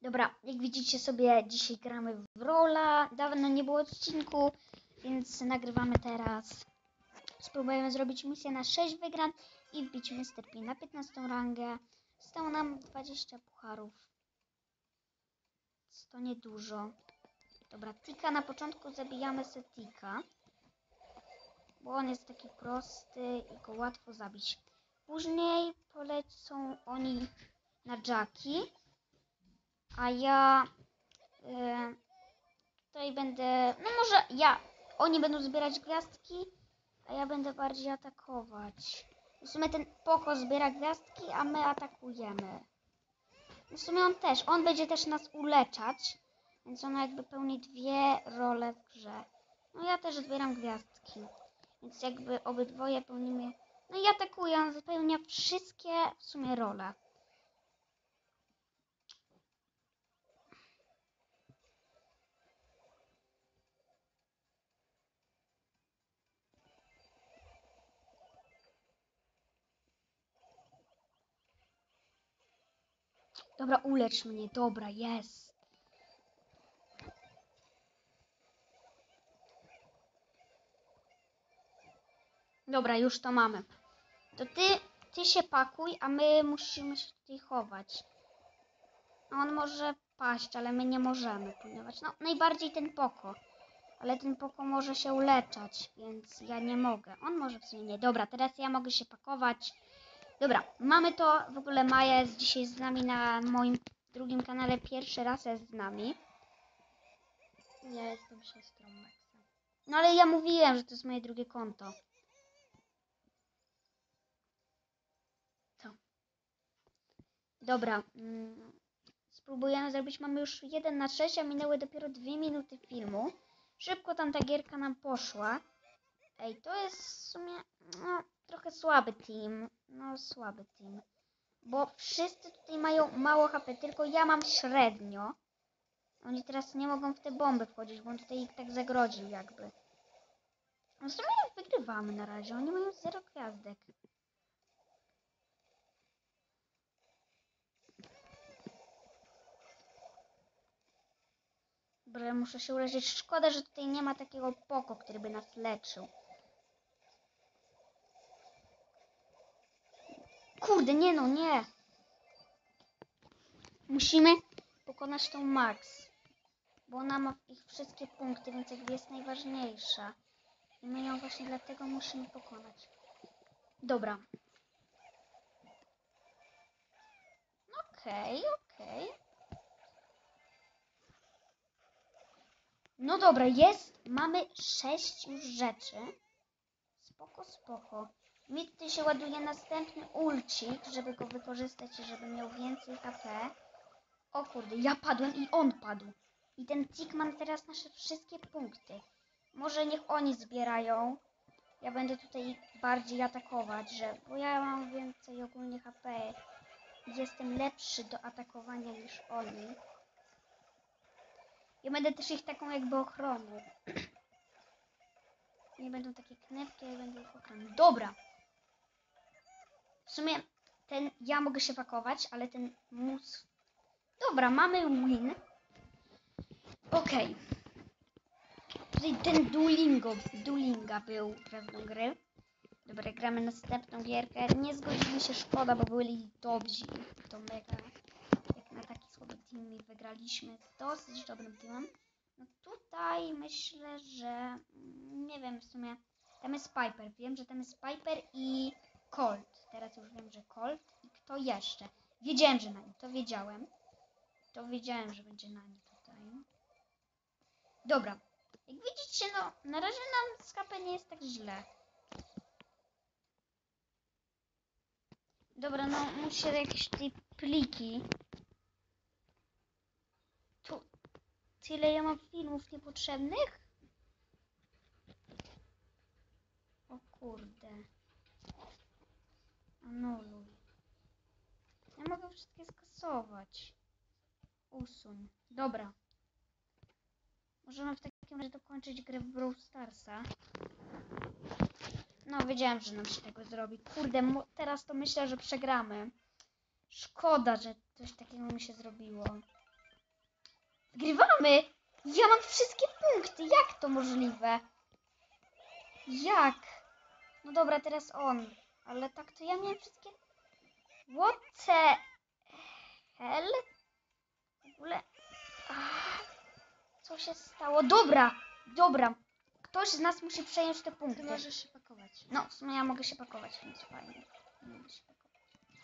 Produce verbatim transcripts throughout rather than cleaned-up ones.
Dobra, jak widzicie sobie, dzisiaj gramy w Rola. Dawno nie było odcinku, więc nagrywamy teraz. Spróbujemy zrobić misję na sześć wygrań i wbić mister P na piętnastą rangę. Stało nam dwadzieścia pucharów. To niedużo. Dobra, Tika na początku zabijamy se Tika, bo on jest taki prosty i go łatwo zabić. Później polecą oni na Jackie, a ja yy, tutaj będę, no może ja, oni będą zbierać gwiazdki, a ja będę bardziej atakować. W sumie ten Poko zbiera gwiazdki, a my atakujemy. W sumie on też, on będzie też nas uleczać, więc on jakby pełni dwie role w grze. No ja też zbieram gwiazdki, więc jakby obydwoje pełnimy, no i atakuję, on spełnia wszystkie w sumie role. Dobra, ulecz mnie, dobra, jest. Dobra, już to mamy. To ty, ty się pakuj, a my musimy się tutaj chować. On może paść, ale my nie możemy, ponieważ no najbardziej ten Poko. Ale ten Poko może się uleczać, więc ja nie mogę. On może w sumie nie. Dobra, teraz ja mogę się pakować. Dobra, mamy to. W ogóle Maja jest dzisiaj z nami na moim drugim kanale. Pierwszy raz jest z nami. Ja jestem siostrą Maxa. No ale ja mówiłem, że to jest moje drugie konto. Co? Dobra. Mm, spróbujemy zrobić. Mamy już jeden na sześć, a minęły dopiero dwie minuty filmu. Szybko tam ta gierka nam poszła. Ej, to jest w sumie no, trochę słaby team. No, słaby team. Bo wszyscy tutaj mają mało H P, tylko ja mam średnio. Oni teraz nie mogą w te bomby wchodzić, bo on tutaj ich tak zagrodził jakby. No w sumie wygrywamy na razie, oni mają zero gwiazdek. Dobra, ja muszę się uleczyć. Szkoda, że tutaj nie ma takiego Poko, który by nas leczył. Kurde, nie no, nie. Musimy pokonać tą Max. Bo ona ma ich wszystkie punkty, więc jakby jest najważniejsza. I my ją właśnie dlatego musimy pokonać. Dobra. Okej, okay, okej. Okay. No dobra, jest. Mamy sześć już rzeczy. Spoko, spoko. Mi tutaj się ładuje następny ulcik, żeby go wykorzystać i żeby miał więcej H P. O kurde, ja padłem i on padł. I ten tik ma teraz nasze wszystkie punkty. Może niech oni zbierają. Ja będę tutaj bardziej atakować, że, bo ja mam więcej ogólnie H P. Jestem lepszy do atakowania niż oni. Ja będę też ich taką jakby ochroną. Nie będą takie knepki, ale będą ich ochroną. Dobra. W sumie ten, ja mogę się pakować, ale ten mus... Dobra, mamy win. Okej. Okay. Tutaj ten Duolingo, Duolinga był pewną gry. Dobra, gramy następną gierkę. Nie zgodzili się, szkoda, bo byli dobrzy. To mega. Jak na taki słaby team mi wygraliśmy z dosyć dobrym teamem. No tutaj myślę, że nie wiem w sumie. Tam jest Piper. Wiem, że tam jest Piper i Colt. Teraz już wiem, że Colt. I kto jeszcze? Wiedziałem, że Nani. To wiedziałem. To wiedziałem, że będzie Nani tutaj. Dobra. Jak widzicie, no na razie nam z H P nie jest tak źle. Dobra, no muszę jakieś tutaj pliki. Tu tyle ja mam filmów niepotrzebnych? O kurde. Anuluj. Ja mogę wszystkie skasować. Usuń. Dobra. Możemy w takim razie dokończyć grę w Brawl Starsa. No, wiedziałem, że nam się tego zrobi. Kurde, teraz to myślę, że przegramy. Szkoda, że coś takiego mi się zrobiło. Wygrywamy! Ja mam wszystkie punkty! Jak to możliwe? Jak? No dobra, teraz on. Ale tak to ja miałem wszystkie... What the hell? W ogóle... Ach, co się stało? Dobra! Dobra! Ktoś z nas musi przejąć te punkty. Ty możesz się pakować. No, w sumie ja mogę się pakować, więc fajnie. Nie mogę się pakować.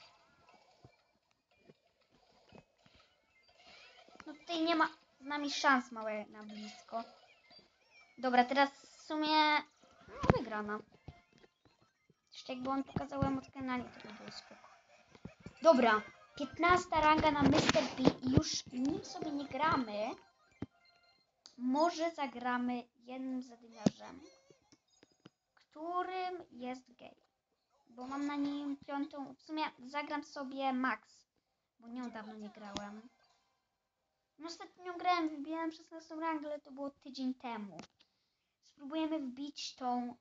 No tutaj nie ma z nami szans małe na blisko. Dobra, teraz w sumie no, wygrana. Jeszcze jakby on pokazał emotkę na nie, to by było spoko. Dobra, piętnasta ranga na mister P i już nim sobie nie gramy. Może zagramy jednym zadymiarzem, którym jest gay. Bo mam na nim piątą, w sumie zagram sobie Max, bo nią dawno nie grałem. No ostatnio grałem, wybijałem szesnastą rangę, ale to było tydzień temu. Spróbujemy wbić tą,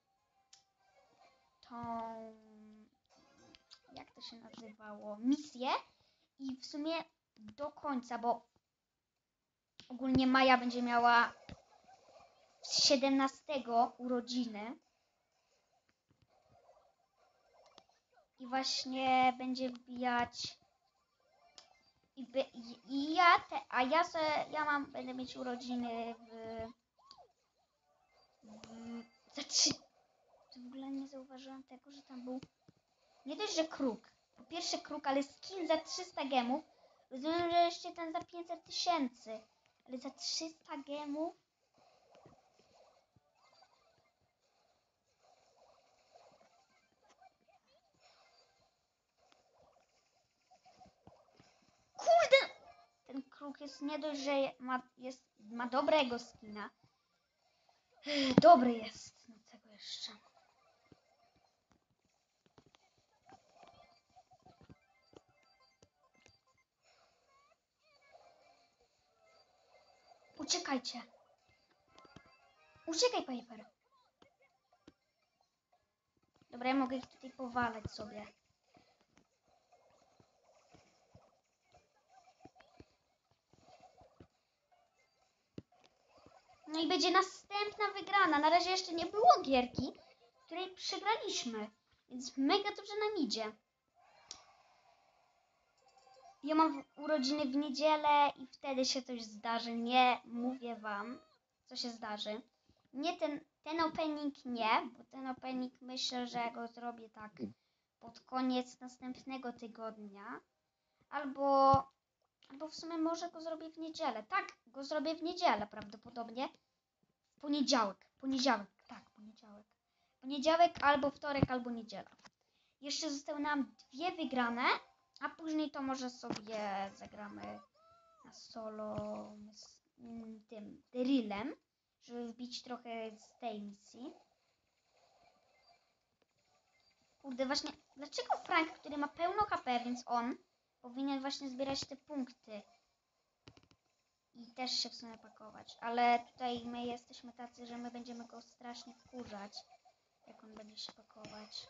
tą, jak to się nazywało, misję i w sumie do końca, bo ogólnie Maja będzie miała siedemnastego urodziny i właśnie będzie wbijać i, by, i, i ja te, a ja se, ja mam, będę mieć urodziny w, w za trzy, to w ogóle nie zauważyłam tego, że tam był nie dość, że kruk, po pierwsze kruk, ale skin za trzysta gemów, rozumiem, że jeszcze ten za pięćset tysięcy, ale za trzysta gemów. Kurde! Ten kruk jest nie dość, że ma, jest, ma dobrego skina. Dobry jest do tego jeszcze. Uciekajcie. Uciekaj, Piper. Dobra, ja mogę ich tutaj powalać sobie. No i będzie następna wygrana. Na razie jeszcze nie było gierki, w której przegraliśmy. Więc mega dobrze nam idzie. Ja mam urodziny w niedzielę i wtedy się coś zdarzy. Nie mówię wam, co się zdarzy. Nie ten, ten opening nie, bo ten opening myślę, że go zrobię tak pod koniec następnego tygodnia. Albo, albo w sumie może go zrobię w niedzielę. Tak, go zrobię w niedzielę prawdopodobnie. W poniedziałek, poniedziałek, tak, poniedziałek. Poniedziałek albo wtorek, albo niedziela. Jeszcze zostały nam dwie wygrane, a później to może sobie zagramy na solo z mm, tym Darylem, żeby wbić trochę z tej misji. Kurde, właśnie, dlaczego Frank, który ma pełno H P, więc on powinien właśnie zbierać te punkty i też się w sumie pakować, ale tutaj my jesteśmy tacy, że my będziemy go strasznie wkurzać, jak on będzie się pakować.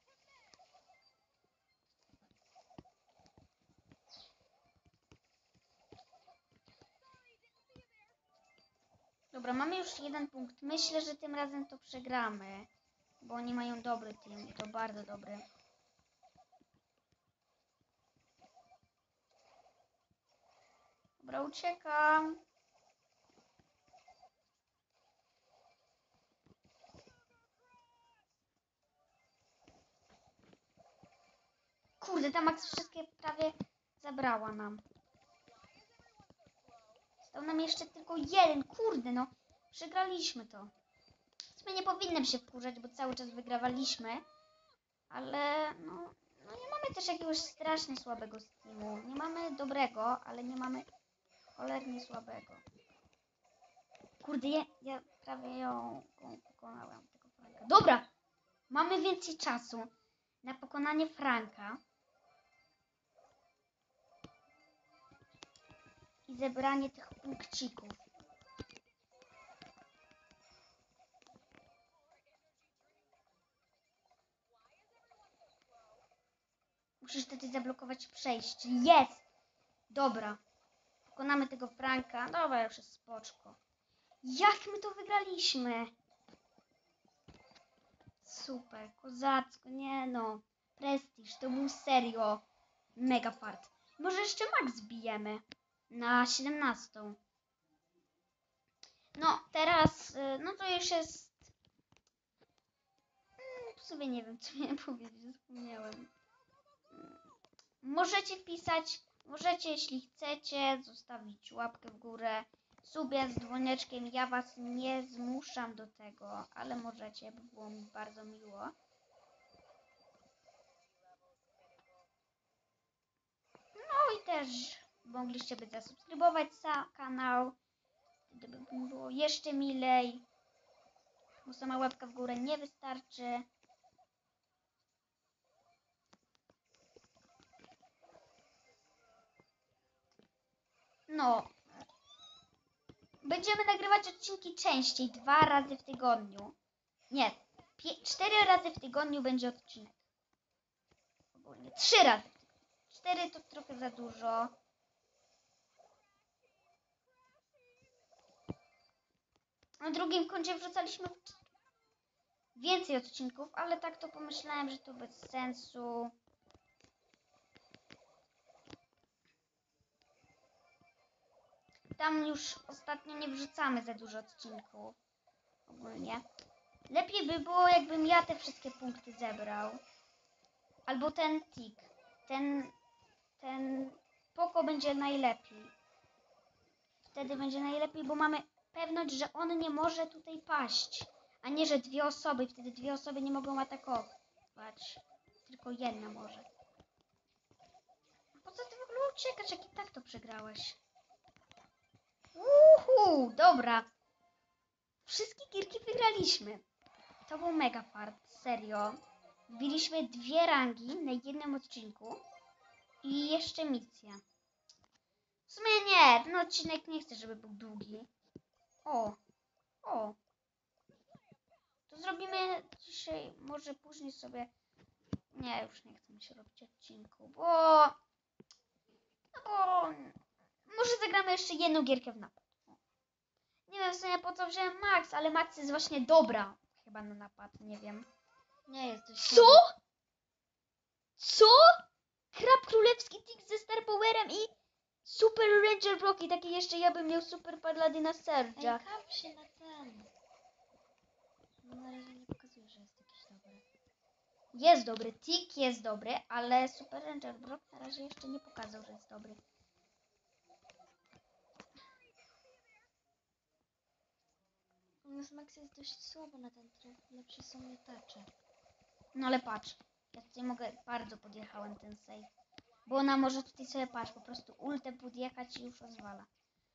Dobra, mamy już jeden punkt. Myślę, że tym razem to przegramy, bo oni mają dobry team i to bardzo dobry. Dobra, uciekam. Kurde, ta Max wszystkie prawie zabrała nam. Stał nam jeszcze tylko jeden. Kurde, no. Przegraliśmy to. W sumie nie powinnam się wkurzać, bo cały czas wygrawaliśmy. Ale no, no nie mamy też jakiegoś strasznie słabego teamu. Nie mamy dobrego, ale nie mamy cholernie słabego. Kurde, ja, ja prawie ją pokonałam, tego Franka. Dobra, mamy więcej czasu na pokonanie Franka i zebranie tych punkcików. Musisz wtedy zablokować przejście. Jest! Dobra. Pokonamy tego Franka. Dobra, już jest spoczko. Jak my to wygraliśmy? Super, kozacko, nie no. Prestiż, to był serio mega fart. Może jeszcze max bijemy na siedemnastą. No, teraz, y, no to już jest... Mm, W sumie nie wiem, co miałem powiedzieć, zapomniałem. Mm, Możecie wpisać, możecie, jeśli chcecie, zostawić łapkę w górę, subia z dzwoneczkiem. Ja was nie zmuszam do tego, ale możecie, by było mi bardzo miło. No i też mogliście by zasubskrybować sa- kanał, gdyby mi było jeszcze milej, bo sama łapka w górę nie wystarczy. No, będziemy nagrywać odcinki częściej, dwa razy w tygodniu. Nie, pie- cztery razy w tygodniu będzie odcinek. Ogólnie trzy razy. Cztery to trochę za dużo. Na drugim koncie wrzucaliśmy więcej odcinków, ale tak to pomyślałem, że to bez sensu. Tam już ostatnio nie wrzucamy za dużo odcinków. Ogólnie. Lepiej by było, jakbym ja te wszystkie punkty zebrał. Albo ten tik. Ten, ten Poko będzie najlepiej. Wtedy będzie najlepiej, bo mamy pewność, że on nie może tutaj paść. A nie, że dwie osoby. Wtedy dwie osoby nie mogą atakować. Tylko jedna może. Po co ty w ogóle uciekasz, jak i tak to przegrałeś? Uhu, dobra. Wszystkie gierki wygraliśmy. To był mega fart, serio. Wbiliśmy dwie rangi na jednym odcinku i jeszcze misja. W sumie nie, ten odcinek nie chcę, żeby był długi. O, o. To zrobimy dzisiaj, może później sobie... Nie, już nie chcę mi się robić odcinku, bo... No bo... Może zagramy jeszcze jedną gierkę w napad. Nie wiem w sumie po co wziąłem Max, ale Max jest właśnie dobra. Chyba na napad, nie wiem. Nie jest dość Co? Co? Krab królewski Tik ze Star Powerem i Super Ranger Rocky. Taki jeszcze ja bym miał Super Palladyna Ej, Serge'a. kap się na ten. No na razie nie pokazuje, że jest jakiś dobry. Jest dobry, Tik jest dobry, ale Super Ranger Rock na razie jeszcze nie pokazał, że jest dobry. No, Max jest dość słabo na ten tryb. Lepsze są miotacze. No ale patrz, ja tutaj mogę, bardzo podjechałem ten save. Bo ona może tutaj sobie, patrz, po prostu ultę podjechać i już rozwala.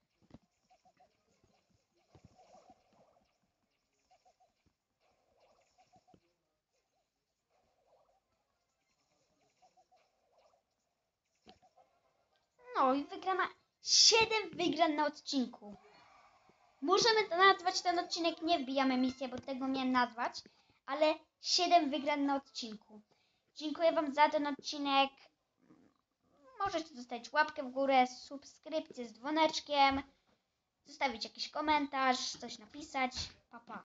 No i wygrana, siedem wygrań na odcinku. Możemy to nazwać ten odcinek, nie wbijamy misję, bo tego miałem nazwać, ale siedem wygrań na odcinku. Dziękuję wam za ten odcinek. Możecie zostawić łapkę w górę, subskrypcję z dzwoneczkiem, zostawić jakiś komentarz, coś napisać. Pa, pa.